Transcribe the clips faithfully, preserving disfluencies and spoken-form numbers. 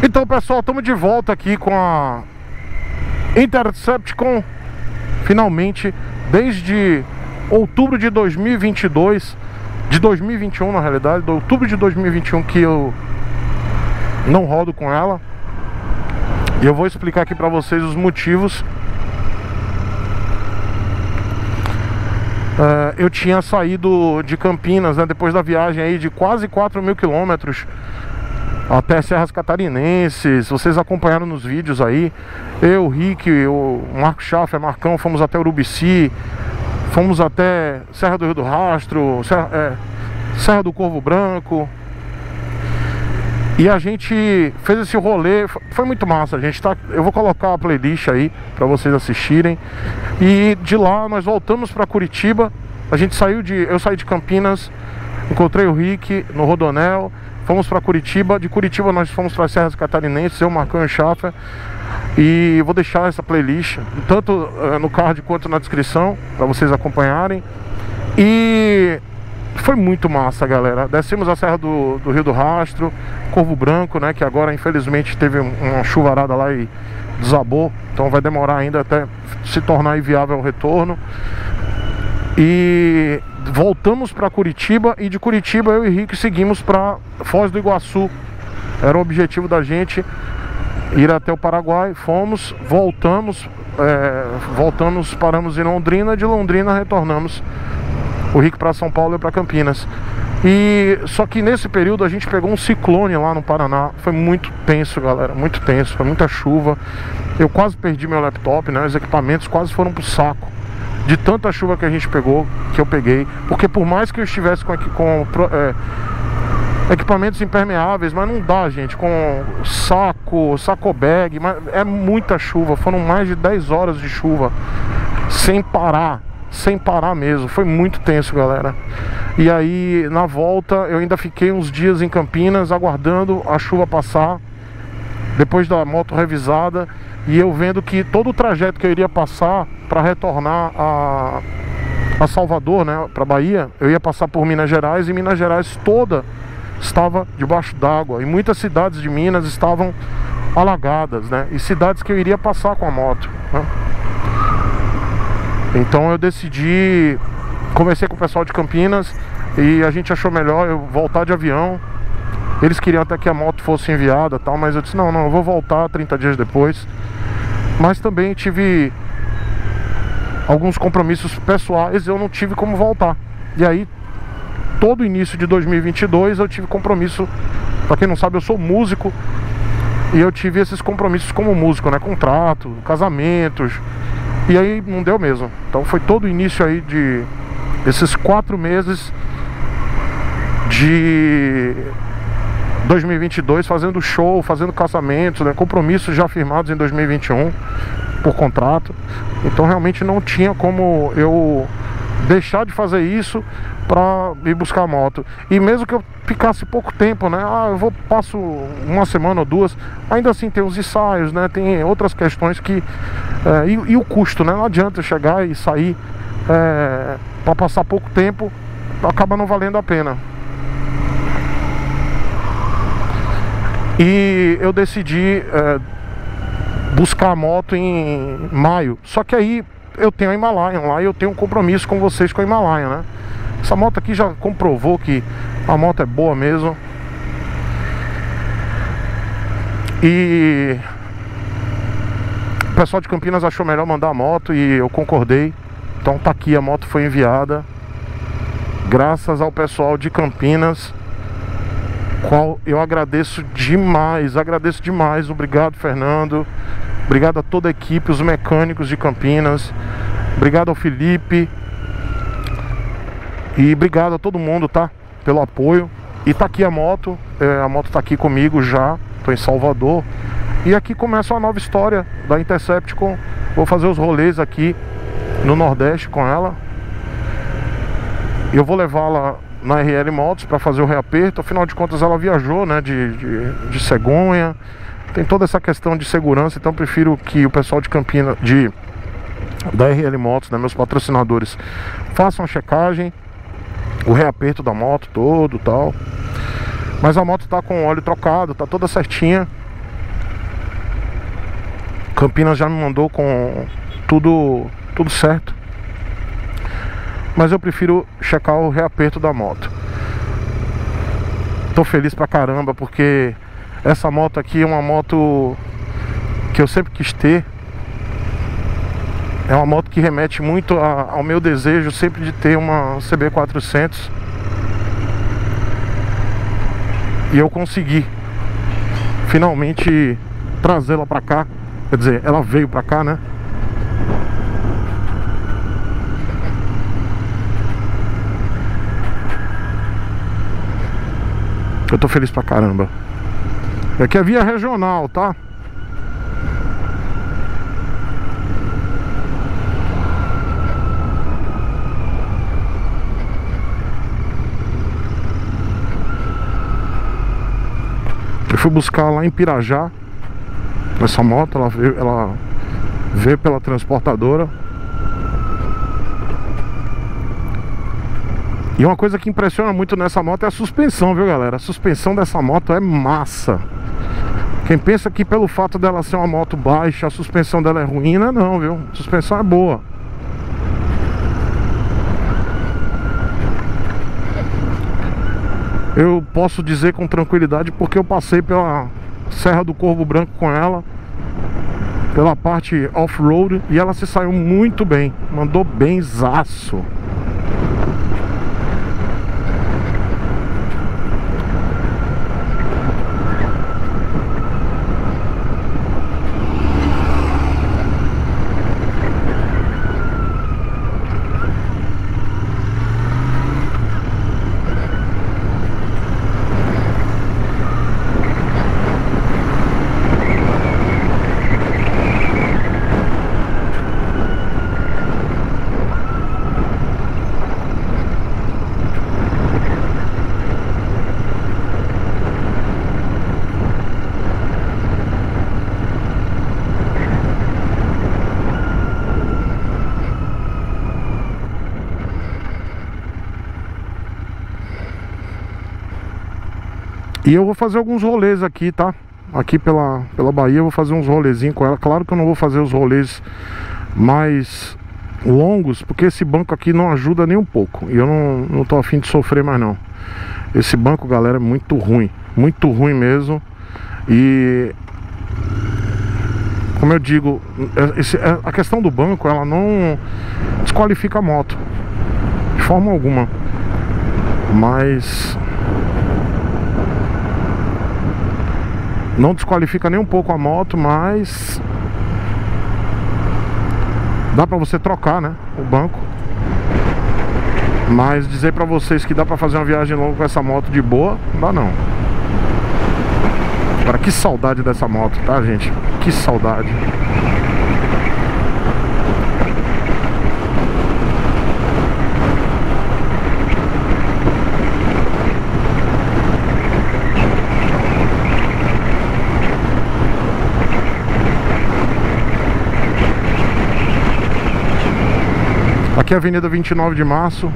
Então, pessoal, estamos de volta aqui com a Intercepticon. Finalmente, desde outubro de dois mil e vinte e dois, de dois mil e vinte e um na realidade, de outubro de dois mil e vinte e um que eu não rodo com ela. E eu vou explicar aqui pra vocês os motivos. Uh, eu tinha saído de Campinas, né, depois da viagem aí de quase quatro mil quilômetros até Serras Catarinenses. Vocês acompanharam nos vídeos aí. Eu, o Rick, o Marco Schaffer, Marcão, fomos até Urubici, fomos até Serra do Rio do Rastro, Serra, é, Serra do Corvo Branco. E a gente fez esse rolê, foi muito massa. A gente tá, eu vou colocar a playlist aí pra vocês assistirem. E de lá nós voltamos pra Curitiba. A gente saiu de, eu saí de Campinas, encontrei o Rick no Rodonel, fomos pra Curitiba. De Curitiba nós fomos para Serras Catarinenses, eu, Marcão e o Schaffer. E vou deixar essa playlist tanto uh, no card quanto na descrição pra vocês acompanharem. E foi muito massa, galera. Descemos a Serra do, do Rio do Rastro, Corvo Branco, né, que agora infelizmente teve uma chuvarada lá e desabou, então vai demorar ainda até se tornar inviável o retorno. E voltamos para Curitiba, e de Curitiba eu e Rick seguimos para Foz do Iguaçu. Era o objetivo da gente ir até o Paraguai. Fomos, voltamos, é, voltamos, paramos em Londrina. De Londrina retornamos, o Rick para São Paulo e para Campinas. E só que nesse período a gente pegou um ciclone lá no Paraná. Foi muito tenso, galera, muito tenso. Foi muita chuva. Eu quase perdi meu laptop, né? Os equipamentos quase foram pro saco de tanta chuva que a gente pegou, que eu peguei. Porque por mais que eu estivesse com, com é, equipamentos impermeáveis, mas não dá, gente, com saco, saco bag, mas é muita chuva. Foram mais de dez horas de chuva sem parar. Sem parar mesmo, foi muito tenso, galera. E aí, na volta, eu ainda fiquei uns dias em Campinas, aguardando a chuva passar, depois da moto revisada. E eu vendo que todo o trajeto que eu iria passar para retornar a, a Salvador, né, para Bahia, eu ia passar por Minas Gerais, e Minas Gerais toda estava debaixo d'água. E muitas cidades de Minas estavam alagadas, né, e cidades que eu iria passar com a moto, né? Então eu decidi, conversei com o pessoal de Campinas e a gente achou melhor eu voltar de avião. Eles queriam até que a moto fosse enviada, tal, mas eu disse, não, não, eu vou voltar trinta dias depois. Mas também tive alguns compromissos pessoais, eu não tive como voltar. E aí, todo o início de dois mil e vinte e dois eu tive compromisso. Pra quem não sabe, eu sou músico, e eu tive esses compromissos como músico, né, contrato, casamentos. E aí não deu mesmo. Então foi todo o início aí de esses quatro meses de dois mil e vinte e dois fazendo show, fazendo casamentos, né, compromissos já firmados em dois mil e vinte e um por contrato. Então realmente não tinha como eu deixar de fazer isso pra ir buscar a moto. E mesmo que eu ficasse pouco tempo, né, ah, eu vou, passo uma semana ou duas, ainda assim tem os ensaios, né, tem outras questões que é, e, e o custo, né, não adianta eu chegar e sair é, para passar pouco tempo, acaba não valendo a pena. E eu decidi é, buscar a moto em maio. Só que aí eu tenho a Himalayan lá e eu tenho um compromisso com vocês com a Himalayan, né? Essa moto aqui já comprovou que a moto é boa mesmo. E o pessoal de Campinas achou melhor mandar a moto e eu concordei. Então tá aqui, a moto foi enviada, graças ao pessoal de Campinas, qual eu agradeço demais, agradeço demais. Obrigado, Fernando. Obrigado a toda a equipe, os mecânicos de Campinas. Obrigado ao Felipe. E obrigado a todo mundo, tá? Pelo apoio. E tá aqui a moto, é, a moto tá aqui comigo já. Tô em Salvador. E aqui começa uma nova história da Intercepticon. Vou fazer os rolês aqui no Nordeste com ela. E eu vou levá-la na R L Motos para fazer o reaperto. Afinal de contas ela viajou, né, de, de, de cegonha. Tem toda essa questão de segurança. Então eu prefiro que o pessoal de Campinas, de, da R L Motos, né, meus patrocinadores, façam a checagem, o reaperto da moto todo e tal. Mas a moto tá com o óleo trocado, tá toda certinha. Campinas já me mandou com tudo, tudo certo. Mas eu prefiro checar o reaperto da moto. Tô feliz pra caramba porque essa moto aqui é uma moto que eu sempre quis ter. É uma moto que remete muito a, ao meu desejo sempre de ter uma C B quatrocentos. E eu consegui finalmente trazê-la pra cá. Quer dizer, ela veio pra cá, né? Eu tô feliz pra caramba. Aqui é via regional, tá? Eu fui buscar lá em Pirajá essa moto, ela veio, ela veio pela transportadora. E uma coisa que impressiona muito nessa moto é a suspensão, viu, galera? A suspensão dessa moto é massa. Quem pensa que pelo fato dela ser uma moto baixa, a suspensão dela é ruim, não é não, viu? A suspensão é boa. Eu posso dizer com tranquilidade porque eu passei pela Serra do Corvo Branco com ela, pela parte off-road, e ela se saiu muito bem. Mandou benzaço. E eu vou fazer alguns rolês aqui, tá? Aqui pela, pela Bahia eu vou fazer uns rolezinhos com ela. Claro que eu não vou fazer os rolês mais longos, porque esse banco aqui não ajuda nem um pouco. E eu não, não tô afim de sofrer mais não. Esse banco, galera, é muito ruim. Muito ruim mesmo. E... como eu digo, esse, a questão do banco, ela não desqualifica a moto de forma alguma. Mas... não desqualifica nem um pouco a moto, mas dá pra você trocar, né, o banco. Mas dizer pra vocês que dá pra fazer uma viagem longa com essa moto de boa, não dá não. Cara, que saudade dessa moto, tá, gente? Que saudade. Aqui é a Avenida vinte e nove de Março.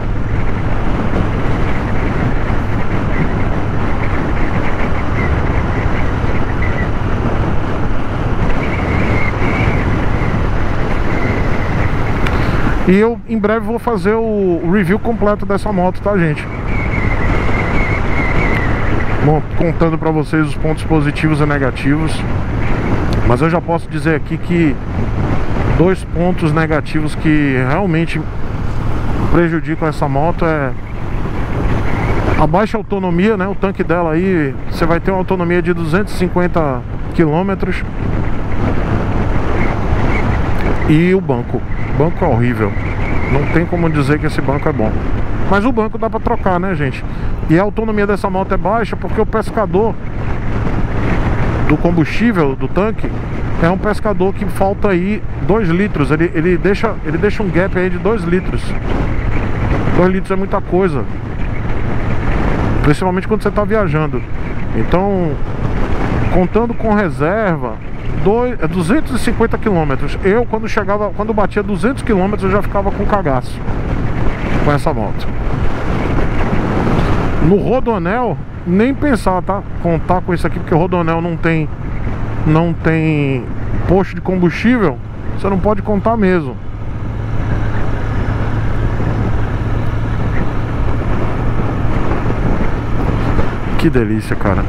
E eu em breve vou fazer o review completo dessa moto, tá, gente? Bom, contando pra vocês os pontos positivos e negativos. Mas eu já posso dizer aqui que dois pontos negativos que realmente prejudicam essa moto é a baixa autonomia, né? O tanque dela aí, você vai ter uma autonomia de duzentos e cinquenta quilômetros. E o banco, o banco é horrível. Não tem como dizer que esse banco é bom. Mas o banco dá pra trocar, né, gente? E a autonomia dessa moto é baixa porque o pescador do combustível do tanque é um pescador que falta aí dois litros. Ele, ele, deixa, ele deixa um gap aí de dois litros. dois litros é muita coisa, principalmente quando você está viajando. Então, contando com reserva, dois, duzentos e cinquenta quilômetros. Eu, quando chegava, quando batia duzentos quilômetros, eu já ficava com cagaço com essa moto. No Rodoanel, nem pensar, tá? Contar com isso aqui, porque o Rodoanel não tem não tem posto de combustível, você não pode contar mesmo. Que delícia, cara.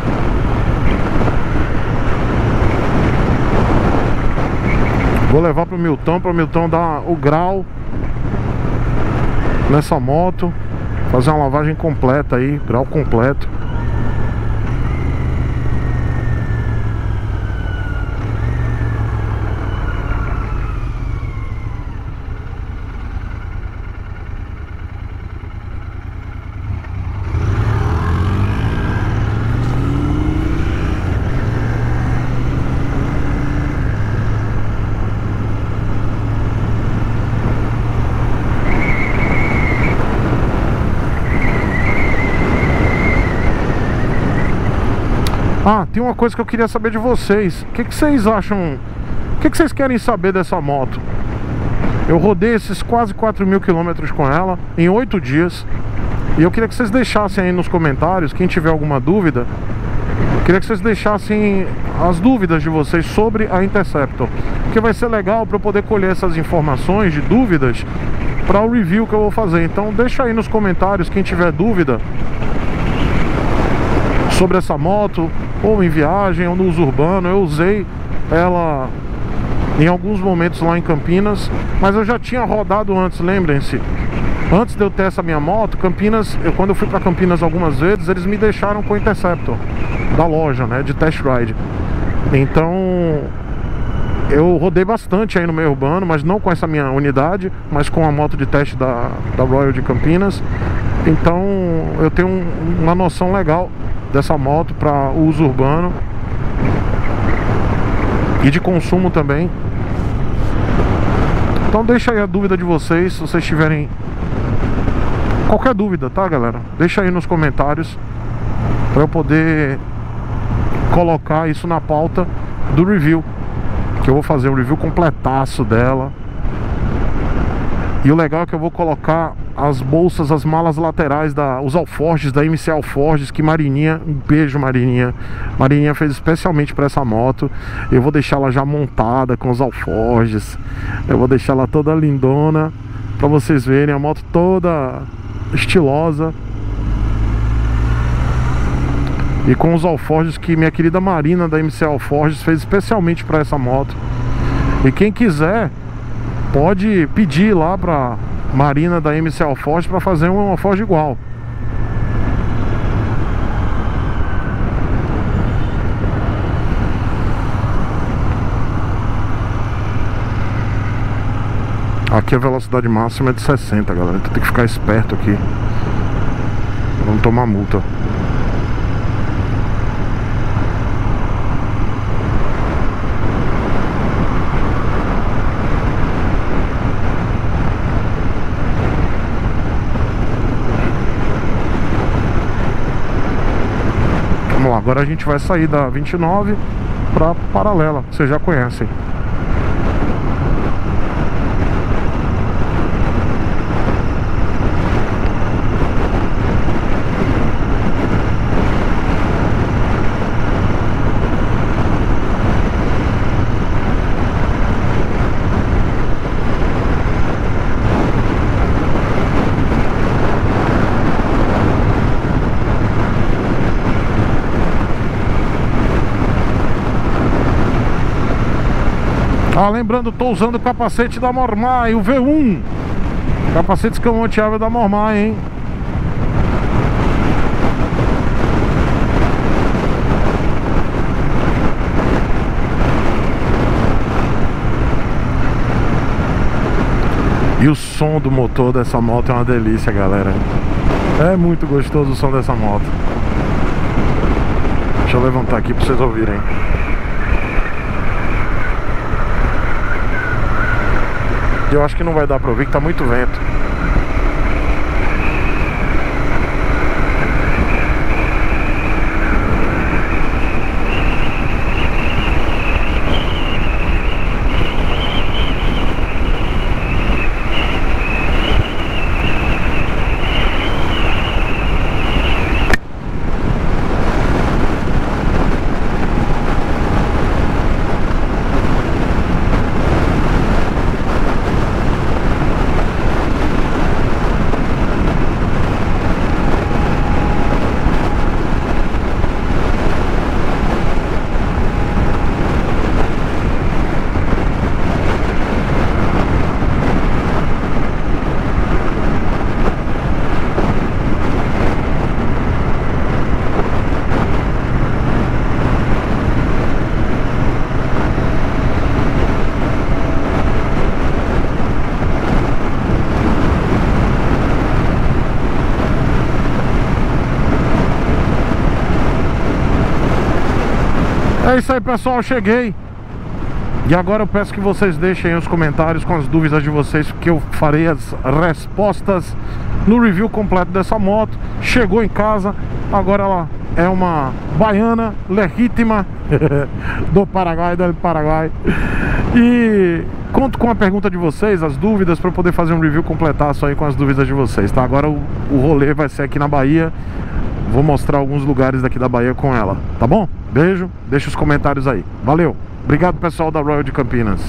Vou levar pro Milton, para o Milton dar o grau nessa moto, fazer uma lavagem completa aí, grau completo. Ah, tem uma coisa que eu queria saber de vocês. O que, que vocês acham? O que, que vocês querem saber dessa moto? Eu rodei esses quase quatro mil quilômetros com ela em oito dias. E eu queria que vocês deixassem aí nos comentários, quem tiver alguma dúvida, eu queria que vocês deixassem as dúvidas de vocês sobre a Interceptor, porque vai ser legal para eu poder colher essas informações de dúvidas para o review que eu vou fazer. Então deixa aí nos comentários quem tiver dúvida sobre essa moto, ou em viagem, ou no uso urbano. Eu usei ela em alguns momentos lá em Campinas, mas eu já tinha rodado antes, lembrem-se. Antes de eu ter essa minha moto, Campinas, eu, quando eu fui para Campinas algumas vezes, eles me deixaram com o Interceptor da loja, né, de test ride. Então eu rodei bastante aí no meio urbano, mas não com essa minha unidade, mas com a moto de teste da, da Royal de Campinas. Então eu tenho um, uma noção legal dessa moto para uso urbano e de consumo também. Então deixa aí a dúvida de vocês, se vocês tiverem qualquer dúvida, tá, galera? Deixa aí nos comentários para eu poder colocar isso na pauta do review, que eu vou fazer um review completaço dela. E o legal é que eu vou colocar as bolsas, as malas laterais, da, os alforjes da M C Alforjes, que Marininha, um beijo Marininha, Marininha fez especialmente para essa moto. Eu vou deixar ela já montada com os alforjes, eu vou deixar ela toda lindona para vocês verem, a moto toda estilosa e com os alforjes que minha querida Marina da M C Alforjes fez especialmente para essa moto. E quem quiser pode pedir lá pra Marina da M C Alforjes para fazer uma alforje igual. Aqui a velocidade máxima é de sessenta, galera. Então tem que ficar esperto aqui, vamos tomar multa. Vamos lá, agora a gente vai sair da vinte e nove para Paralela, vocês já conhecem. Ah, lembrando, tô usando o capacete da Mormai, o V um. Capacete escamoteável da Mormai, hein? E o som do motor dessa moto é uma delícia, galera. É muito gostoso o som dessa moto. Deixa eu levantar aqui pra vocês ouvirem. Eu acho que não vai dar pra ouvir, que tá muito vento. É isso aí, pessoal, eu cheguei. E agora eu peço que vocês deixem aí os comentários com as dúvidas de vocês, porque eu farei as respostas no review completo dessa moto. Chegou em casa, agora ela é uma baiana legítima do Paraguai, do Paraguai. E conto com a pergunta de vocês, as dúvidas, para eu poder fazer um review completaço aí com as dúvidas de vocês, tá? Agora o, o rolê vai ser aqui na Bahia. Vou mostrar alguns lugares daqui da Bahia com ela, tá bom? Beijo, deixa os comentários aí. Valeu! Obrigado, pessoal da Royal de Campinas.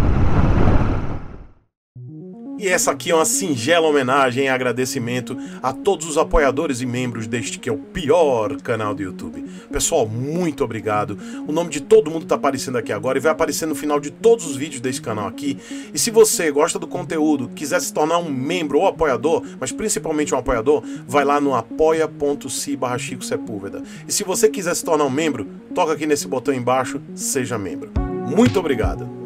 E essa aqui é uma singela homenagem e agradecimento a todos os apoiadores e membros deste que é o pior canal do YouTube. Pessoal, muito obrigado. O nome de todo mundo está aparecendo aqui agora e vai aparecer no final de todos os vídeos desse canal aqui. E se você gosta do conteúdo, quiser se tornar um membro ou apoiador, mas principalmente um apoiador, vai lá no apoia.se barra Chico Sepúlveda. E se você quiser se tornar um membro, toca aqui nesse botão embaixo, seja membro. Muito obrigado.